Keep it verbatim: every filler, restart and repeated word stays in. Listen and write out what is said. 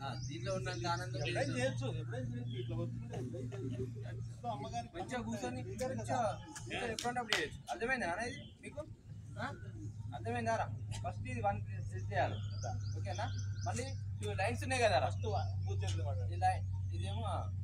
దీంట్లో ఉన్నంత ఆనందం మంచిగా కూర్చొని ఎప్పుడంటప్పుడు చేయొచ్చు. అర్థమైందా అనేది మీకు? అర్థమైందా రా? ఫస్ట్ ఇది వన్ సెట్ చేయాలి, ఓకేనా? మళ్ళీ టూ లైన్స్ ఉన్నాయి కదా, ఫస్ట్ ఇదేమో